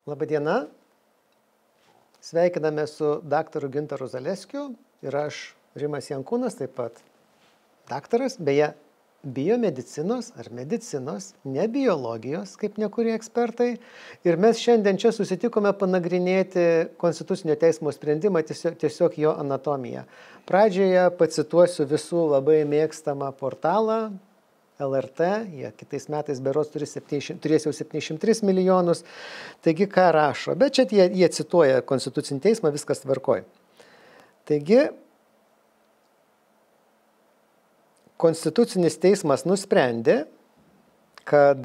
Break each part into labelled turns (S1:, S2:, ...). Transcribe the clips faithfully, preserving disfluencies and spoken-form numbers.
S1: Labadiena. Sveikiname su daktaru Gintaru Zaleskiu ir aš Rimas Jankūnas, taip pat daktaras, beje, biomedicinos ar medicinos, ne biologijos, kaip nekurie ekspertai. Ir mes šiandien čia susitikome panagrinėti Konstitucinio teismo sprendimą, tiesiog, tiesiog jo anatomiją. Pradžioje pacituosiu visų labai mėgstamą portalą L R T, jie kitais metais berods turės jau septyniasdešimt tris milijonus. Taigi, ką rašo? Bet čia jie, jie cituoja Konstitucinį teismą, viskas tvarkoj. Taigi, Konstitucinis teismas nusprendė, kad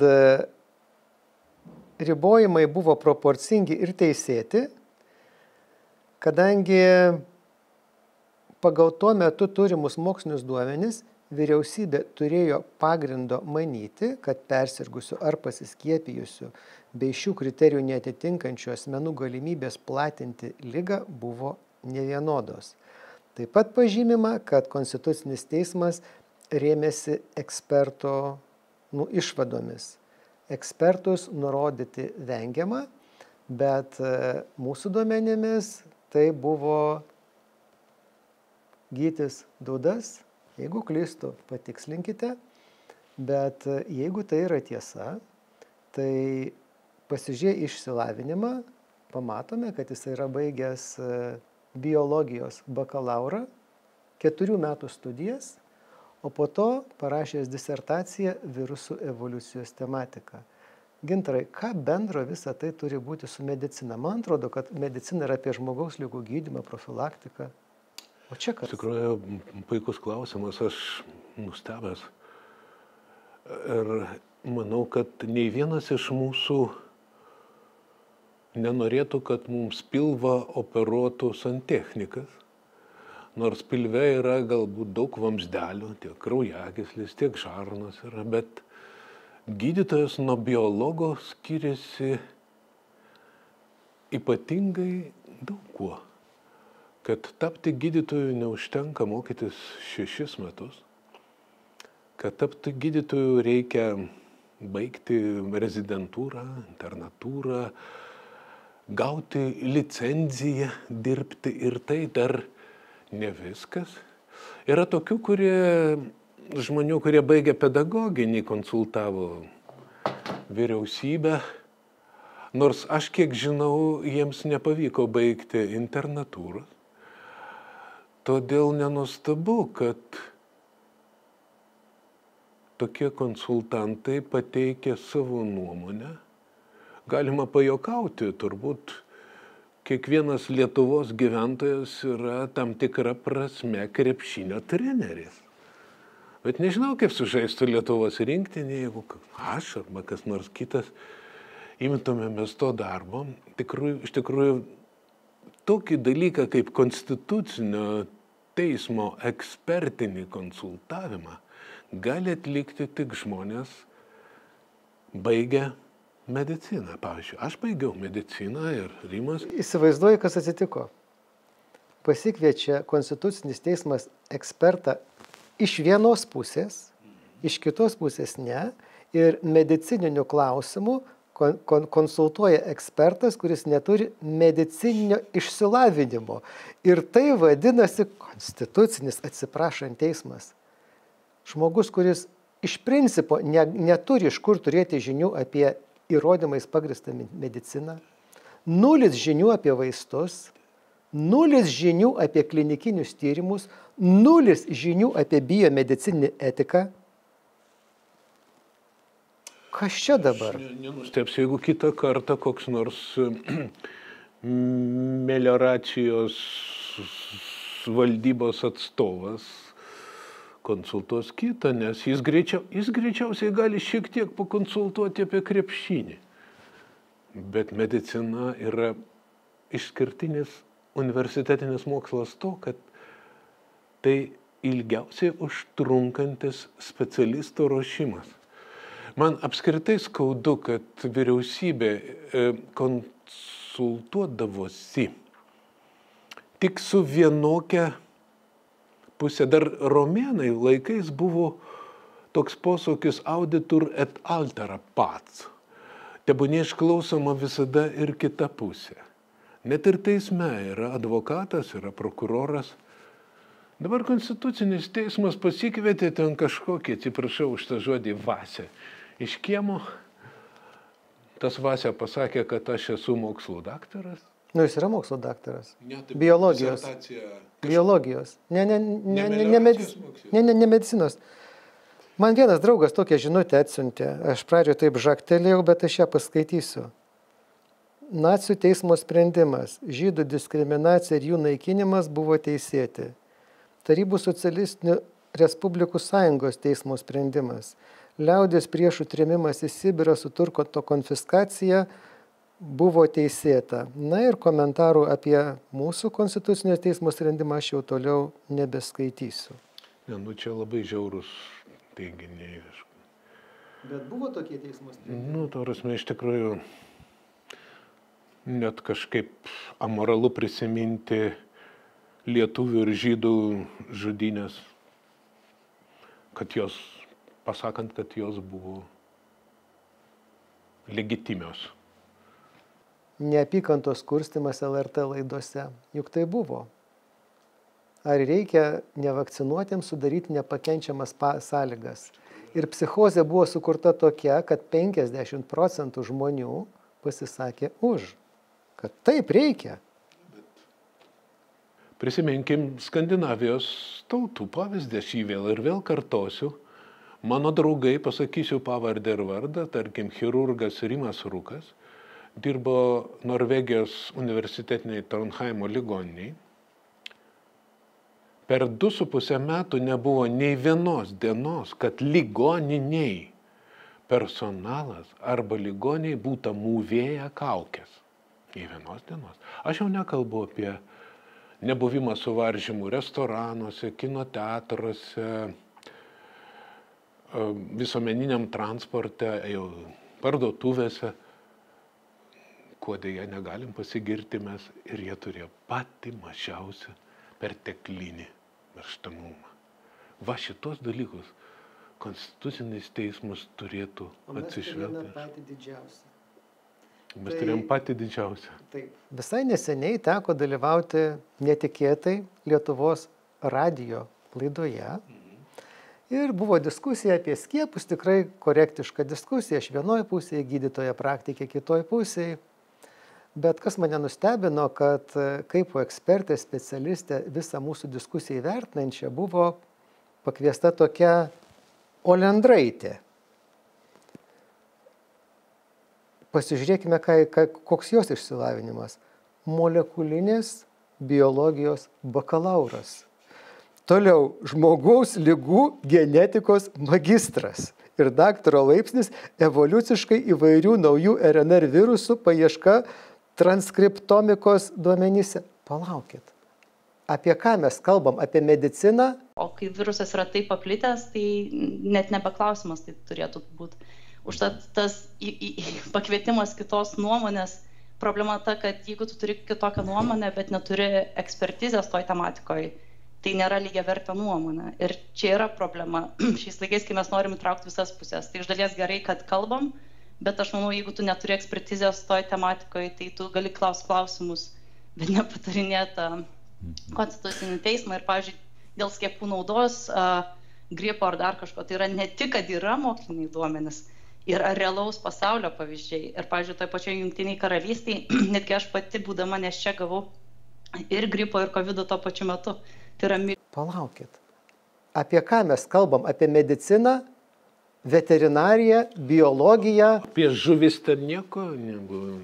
S1: ribojimai buvo proporcingi ir teisėti, kadangi pagal tuo metu turimus mokslinius duomenis vyriausybė turėjo pagrindo manyti, kad persirgusių ar pasiskiepijusių bei šių kriterijų neatitinkančių asmenų galimybės platinti ligą buvo nevienodos. Taip pat pažymima, kad Konstitucinis teismas rėmėsi eksperto nu, išvadomis. Ekspertus nurodyti vengiama, bet mūsų duomenimis tai buvo Gytis Dudas. Jeigu klystu, patikslinkite, bet jeigu tai yra tiesa, tai pasižiūrėję išsilavinimą, pamatome, kad jis yra baigęs biologijos bakalaurą, keturių metų studijas, o po to parašęs disertaciją virusų evoliucijos tematika. Gintarai, ką bendro visą tai turi būti su medicina? Man atrodo, kad medicina yra apie žmogaus ligų gydymą, profilaktiką. O čia kas?
S2: Tikrai puikus klausimas, aš nustebęs. Ir manau, kad nei vienas iš mūsų nenorėtų, kad mums pilvą operuotų santechnikas. Nors pilve yra galbūt daug vamzdelių, tiek kraujagyslis, tiek žarnos yra, bet gydytojas nuo biologo skiriasi ypatingai daug kuo. Kad tapti gydytoju neužtenka mokytis šešis metus. Kad tapti gydytoju reikia baigti rezidentūrą, internatūrą, gauti licenciją, dirbti ir tai dar ne viskas. Yra tokių, kurie, žmonių, kurie baigė pedagoginį, konsultavo vyriausybę. Nors aš kiek žinau, jiems nepavyko baigti internatūros. Todėl nenuostabu, kad tokie konsultantai pateikia savo nuomonę. Galima pajuokauti, turbūt kiekvienas Lietuvos gyventojas yra tam tikra prasme krepšinio treneris. Bet nežinau, kaip sužaistų Lietuvos rinktinė, jeigu aš arba kas nors kitas imtumėmės to darbo. Tikrųjų, iš tikrųjų, tokį dalyką kaip Konstitucinio teismo ekspertinį konsultavimą gali atlikti tik žmonės baigę mediciną. Pavyzdžiui, aš baigiau mediciną ir Rimas.
S1: Įsivaizduoju, kas atsitiko. Pasikviečia Konstitucinis teismas ekspertą iš vienos pusės, iš kitos pusės ne, ir medicininių klausimų kon, kon, konsultuoja ekspertas, kuris neturi medicininio išsilavinimo. Ir tai vadinasi Konstitucinis, atsiprašant, teismas. Žmogus, kuris iš principo ne, neturi iš kur turėti žinių apie įrodymais pagristą mediciną, nulis žinių apie vaistus, nulis žinių apie klinikinius tyrimus, nulis žinių apie biomedicininį etiką. Kas čia dabar?
S2: Aš nenustebsiu, jeigu kitą kartą koks nors melioracijos valdybos atstovas konsultuos kitą, nes jis, greičiau, jis greičiausiai gali šiek tiek pakonsultuoti apie krepšinį. Bet medicina yra išskirtinis universitetinis mokslas to, kad tai ilgiausiai užtrunkantis specialisto ruošimas. Man apskritai skaudu, kad vyriausybė konsultuodavosi tik su vienokia pusė. Dar romėnai laikais buvo toks posūkis auditur et altera pats. tebūnie išklausoma visada ir kita pusė. Net ir teisme yra advokatas, yra prokuroras. Dabar Konstitucinis teismas pasikvietė ten kažkokį, atsiprašau už tą žodį, Vasę iš kiemo. Tas Vasė pasakė, kad aš esu mokslų daktaras.
S1: Nu, jis yra mokslo daktaras.
S2: Ne, tai
S1: biologijos. Biologijos. Ne, ne, ne, ne, ne, medic... ne, ne, ne medicinos. Man vienas draugas tokią žinutę atsiuntė. Aš pradžioje taip žaktelėjau, bet aš ją paskaitysiu. Nacių teismo sprendimas, žydų diskriminacija ir jų naikinimas buvo teisėti. Tarybų socialistinių Respublikų Sąjungos teismo sprendimas. Liaudės priešų trėmimas į Sibirą su turto konfiskacija buvo teisėta. Na ir komentarų apie mūsų Konstitucinio teismo sprendimą aš jau toliau nebeskaitysiu.
S2: Ne, nu čia labai žiaurus teiginiai.
S1: Bet buvo tokie teismo sprendimai?
S2: Nu, to prasme, iš tikrųjų, net kažkaip amoralu prisiminti lietuvių ir žydų žudynės, kad jos, pasakant, kad jos buvo legitimios.
S1: Neapykantos kurstimas L R T laidose, juk tai buvo. Ar reikia nevakcinuotiems sudaryti nepakenčiamas sąlygas? Ir psichozė buvo sukurta tokia, kad penkiasdešimt procentų žmonių pasisakė už, kad taip reikia.
S2: Prisiminkim Skandinavijos tautų pavyzdį, aš jį vėl ir vėl kartosiu. Mano draugai, pasakysiu pavardę ir vardą, tarkim, chirurgas Rimas Rūkas, dirbo Norvegijos universitetiniai Trondheimo ligoniniai. Per du su pusę metų nebuvo nei vienos dienos, kad ligoniniai personalas arba ligoniai būtų mūvėję kaukės. Nei vienos dienos. Aš jau nekalbu apie nebuvimą suvaržymų restoranuose, kino teatruose, visuomeniniam transporte, jau parduotuvėse, kuo dėja negalim pasigirti mes, ir jie turėjo patį mažiausią perteklinį mirštamumą. Va šitos dalykus Konstitucinis teismas turėtų atsižvelgti.
S1: Mes turėjome patį didžiausią.
S2: Mes tai, turėjom patį didžiausią.
S1: Taip. Visai neseniai teko dalyvauti netikėtai Lietuvos radijo laidoje. Ir buvo diskusija apie skiepus, tikrai korektiška diskusija. Iš vienoje pusėje gydytoja praktikė, kitoje pusėje. Bet kas mane nustebino, kad kaip ekspertė, specialistė visą mūsų diskusiją įvertinančią buvo pakviesta tokia Olendraitė. Pasižiūrėkime, kai, koks jos išsilavinimas. Molekulinės biologijos bakalauras. Toliau žmogaus ligų genetikos magistras ir daktaro laipsnis evoliuciškai įvairių naujų R N R virusų paieška transkriptomikos duomenyse. Palaukit. Apie ką mes kalbam? Apie mediciną?
S3: O kai virusas yra taip paplitęs, tai net nebeklausimas tai turėtų būti. Užtat tas į, į, pakvietimas kitos nuomonės, problema ta, kad jeigu tu turi kitokią nuomonę, bet neturi ekspertizės toj tematikoje, tai nėra lygiavertė nuomonė. Ir čia yra problema. Šiais laikais, kai mes norim įtraukti visas pusės, tai iš dalies gerai, kad kalbam, bet aš manau, jeigu tu neturi ekspertizės toj tematikoje, tai tu gali klausti klausimus, bet nepatarinėti Konstitucinį teismą. Ir, pavyzdžiui, dėl skiepų naudos, gripo ar dar kažko, tai yra ne tik, kad yra moksliniai duomenys, yra realaus pasaulio pavyzdžiai. Ir, pavyzdžiui, toj pačioj Jungtiniai karalystiai, netgi aš pati būdama, nes čia gavau ir gripo, ir kovido tuo pačiu metu. Tai yra...
S1: Palaukit. Apie ką mes kalbam? Apie mediciną, veterinariją, biologiją?
S2: Apie žuvis ten nieko nebuvo.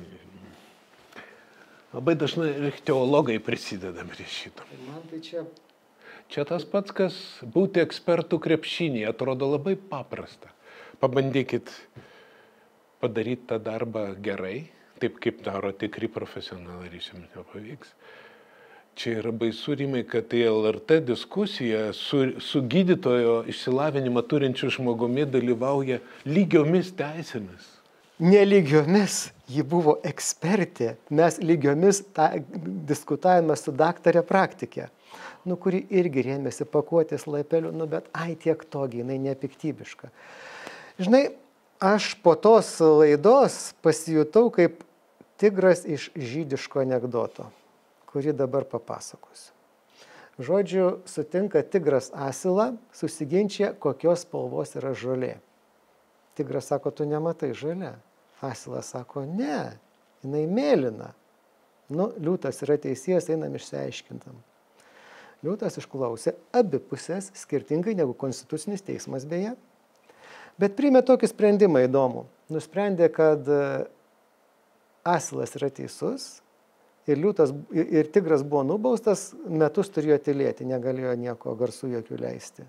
S2: Labai dažnai ir teologai prisideda prie šito.
S1: Man tai čia...
S2: Čia tas pats, kas būti ekspertų krepšinėje, atrodo labai paprasta. Pabandykit padaryti tą darbą gerai, taip kaip daro tikri profesionalai, ir jums nepavyks. Čia yra baisu, Rimai, kad į L R T diskusiją su, su gydytojo išsilavinimą turinčiu žmogumi dalyvauja lygiomis teisėmis.
S1: Nelygiomis, ji buvo ekspertė. Mes lygiomis tą diskutavome su daktarė praktikė, nu, kuri irgi rėmėsi pakuotės laipeliu, nu, bet ai tiek togi, jinai nepiktybiška. Žinai, aš po tos laidos pasijutau kaip tigras iš žydiško anekdoto, kurį dabar papasakosiu. Žodžiu, sutinka tigras asilą, susiginčia, kokios spalvos yra žolė. Tigras sako, tu nematai žolė. Asilas sako, ne, jinai mėlyna. Nu, liūtas yra teisėjas, einam išsiaiškintam. Liūtas išklausė abi pusės, skirtingai negu Konstitucinis teismas beje, bet priėmė tokį sprendimą įdomų. Nusprendė, kad asilas yra teisus ir, liūtas, ir tigras buvo nubaustas, metus turėjo tylėti, negalėjo nieko garsų jokių leisti.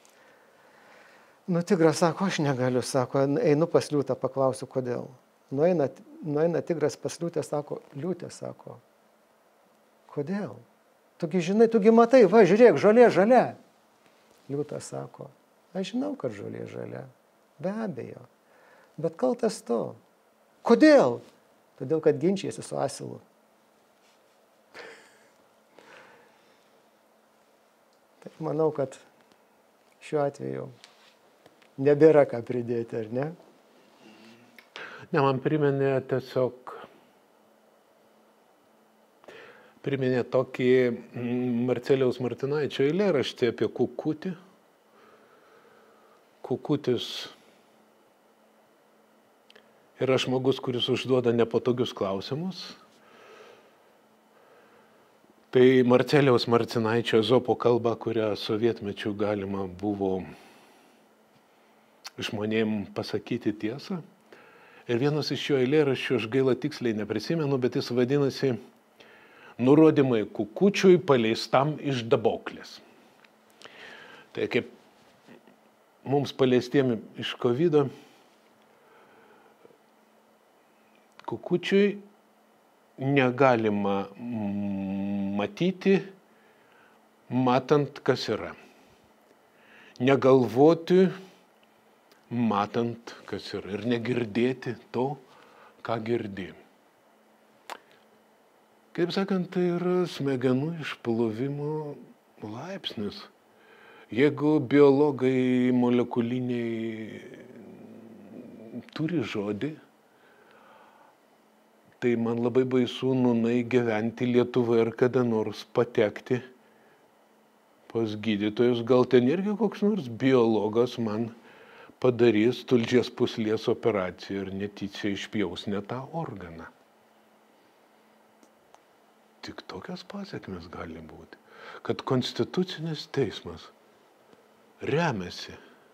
S1: Nu, tigras sako, aš negaliu, sako, einu pas liūtą, paklausiu, kodėl. Nueina, nueina tigras pas liūtę, sako, liūtė, sako, kodėl? Tugi žinai, tugi matai, va, žiūrėk, žolė, žalia. Liūtas sako, aš žinau, kad žolė žalia, be abejo, bet kaltas tu. Kodėl? Todėl, kad ginčiasi su asilu. Tai manau, kad šiuo atveju nebėra ką pridėti, ar ne?
S2: Ne, man priminė tiesiog, priminė tokį Marcelijaus Martinaičio eilėraštį apie kukutį. Kukutis yra žmogus, kuris užduoda nepatogius klausimus. Tai Marcelijaus Martinaičio Ezopo kalba, kurią sovietmečiu galima buvo žmonėm pasakyti tiesą. Ir vienas iš jo eilėraščių, aš gaila tiksliai neprisimenu, bet jis vadinasi Nurodymai kukučiui paleistam iš daboklės. Tai kaip mums paleistiem iš kovido, kukučiui negalima matyti, matant, kas yra. Negalvoti, matant, kas yra. Ir negirdėti to, ką girdi. Kaip sakant, tai yra smegenų išplovimo laipsnis. Jeigu biologai molekuliniai turi žodį, tai man labai baisu nūnai gyventi Lietuvoje ir kada nors patekti pas gydytojus. Gal ten irgi koks nors biologas man padarys tulžies pūslės operaciją ir netyčia išpjaus ne tą organą. Tik tokios pasekmės gali būti, kad Konstitucinis teismas remiasi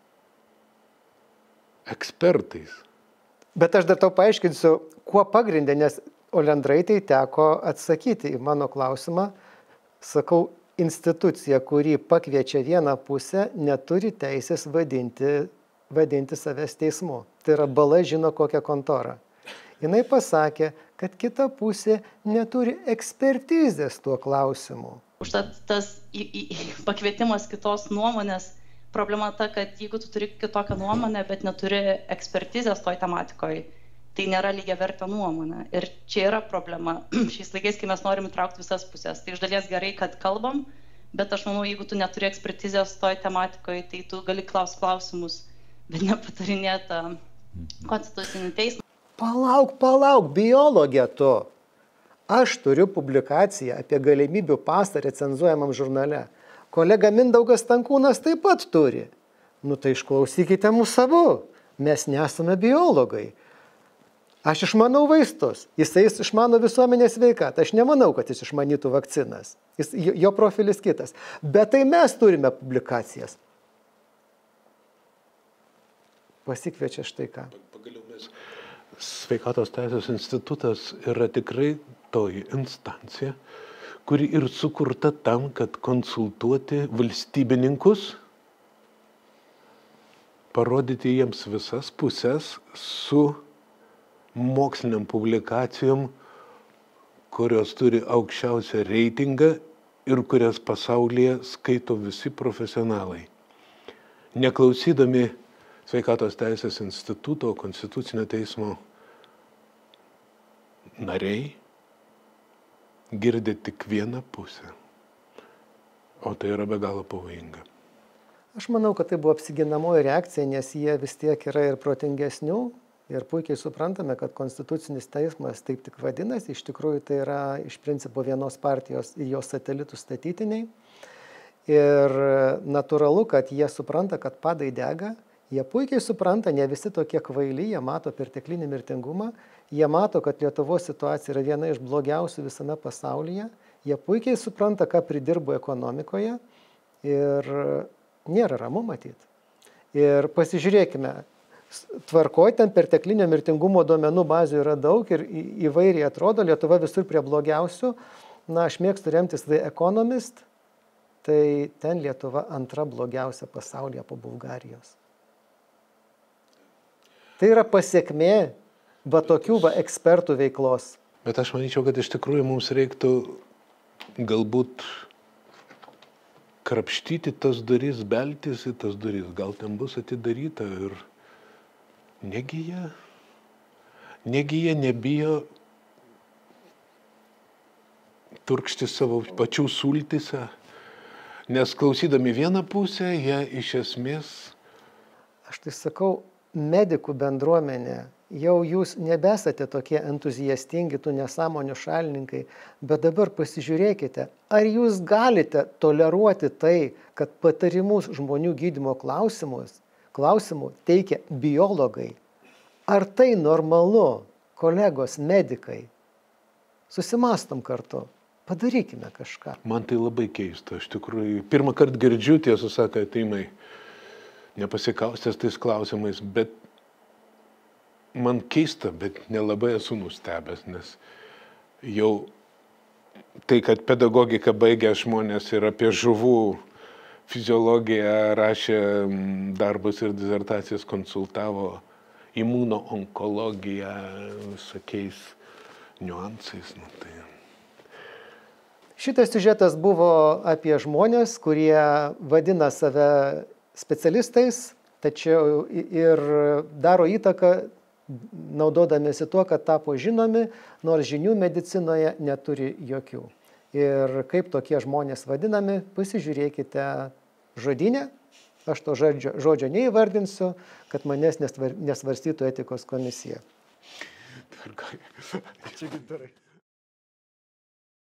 S2: ekspertais.
S1: Bet aš dar tau paaiškinsiu, kuo pagrindė, nes Olendraitei teko atsakyti į mano klausimą. Sakau, institucija, kuri pakviečia vieną pusę, neturi teisės vadinti, vadinti savęs teismu. Tai yra bala žino kokią kontorą. Jinai pasakė, kad kita pusė neturi ekspertizės tuo klausimu.
S3: Užtat tas į, į, pakvietimas kitos nuomonės, problema ta, kad jeigu tu turi kitokią nuomonę, bet neturi ekspertizės toj tematikoje, tai nėra lygiavertė nuomonė. Ir čia yra problema šiais laikais, kai mes norim įtraukti visas pusės. Tai iš dalies gerai, kad kalbam, bet aš manau, jeigu tu neturi ekspertizės toj tematikoje, tai tu gali klausti klausimus, bet nepatarinėti Konstitucinį teismą.
S1: Palauk, palauk, biologė tu. Aš turiu publikaciją apie galimybių pasą recenzuojamam žurnale. Kolega Mindaugas Stankūnas taip pat turi. Nu tai išklausykite mūsų abu. Mes nesame biologai. Aš išmanau vaistus. Jisai išmano visuomenės sveikatą. Aš nemanau, kad jis išmanytų vakcinas. Jis, jo profilis kitas. Bet tai mes turime publikacijas. Pasikviečia štai ką.
S2: Pagaliau mes... Sveikatos teisės institutas yra tikrai toji instancija, kuri ir sukurta tam, kad konsultuoti valstybininkus, parodyti jiems visas pusės su moksliniam publikacijom, kurios turi aukščiausią reitingą ir kurias pasaulyje skaito visi profesionalai. Neklausydami Sveikatos teisės instituto, Konstitucinio teismo nariai girdi tik vieną pusę, o tai yra be galo pavojinga.
S1: Aš manau, kad tai buvo apsiginamoji reakcija, nes jie vis tiek yra ir protingesnių ir puikiai suprantame, kad Konstitucinis teismas taip tik vadinasi, iš tikrųjų tai yra iš principo vienos partijos ir jos satelitų statytiniai. Ir natūralu, kad jie supranta, kad padai dega, jie puikiai supranta, ne visi tokie kvaili, jie mato perteklinį mirtingumą, jie mato, kad Lietuvos situacija yra viena iš blogiausių visame pasaulyje, jie puikiai supranta, ką pridirbo ekonomikoje ir nėra ramu matyti. Ir pasižiūrėkime, tvarkoj ten perteklinio mirtingumo duomenų bazių yra daug ir įvairiai atrodo, Lietuva visur prie blogiausių. Na, aš mėgstu remtis The Economist, tai ten Lietuva antra blogiausia pasaulyje po Bulgarijos. Tai yra pasiekmė va tokių va ekspertų veiklos.
S2: Bet aš manyčiau, kad iš tikrųjų mums reiktų galbūt krapštyti tas duris, beltis į tas duris. Gal ten bus atidaryta ir negi jie, negi jie nebijo turkšti savo pačių sultyse, nes klausydami vieną pusę, jie iš esmės...
S1: Aš tai sakau, medikų bendruomenė, jau jūs nebesate tokie entuziastingi, tų nesąmonių šalininkai, bet dabar pasižiūrėkite, ar jūs galite toleruoti tai, kad patarimus žmonių gydymo klausimus, klausimų teikia biologai. Ar tai normalu, kolegos medikai? Susimastom kartu, padarykime kažką.
S2: Man tai labai keista, aš tikrųjų pirmą kartą girdžiu, tiesą sakant, Timai, nepasikaustęs tais klausimais, bet man keista, bet nelabai esu nustebęs, nes jau tai, kad pedagogiką baigę žmonės ir apie žuvų fiziologiją rašė darbus ir disertacijas, konsultavo imunoonkologiją visokiais niuansais. Nu, tai...
S1: Šitas siužetas buvo apie žmonės, kurie vadina save specialistais, tačiau ir daro įtaką naudodamėsi tuo, kad tapo žinomi, nors žinių medicinoje neturi jokių. Ir kaip tokie žmonės vadinami, pasižiūrėkite žodinę, aš to žodžio, žodžio neįvardinsiu, kad manęs nesvarstytų etikos komisija.
S2: Tvarkai. Čia gintarai.